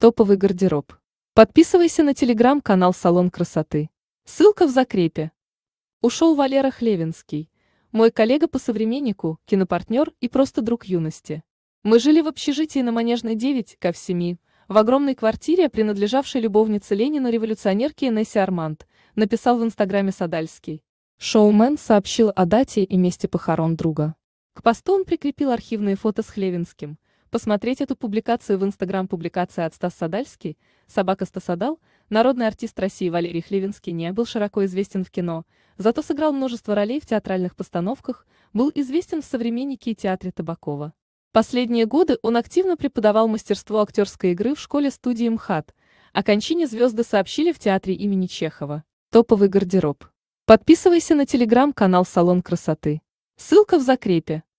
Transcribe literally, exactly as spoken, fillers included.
Топовый гардероб. Подписывайся на телеграм-канал «Салон красоты». Ссылка в закрепе. Ушел Валера Хлевинский. Мой коллега по современнику, кинопартнер и просто друг юности. Мы жили в общежитии на Манежной девять, ка в семи, в огромной квартире, принадлежавшей любовнице Ленина революционерке Инессе Арманд, написал в инстаграме Садальский. Шоумен сообщил о дате и месте похорон друга. К посту он прикрепил архивные фото с Хлевинским. Посмотреть эту публикацию в инстаграм публикация от Стас Садальский, собака Стасадал, народный артист России Валерий Хлевинский не был широко известен в кино, зато сыграл множество ролей в театральных постановках, был известен в «Современнике» и театре Табакова. Последние годы он активно преподавал мастерство актерской игры в школе-студии МХАТ. О кончине звезды сообщили в театре имени Чехова. Топовый гардероб. Подписывайся на телеграм-канал «Салон красоты». Ссылка в закрепе.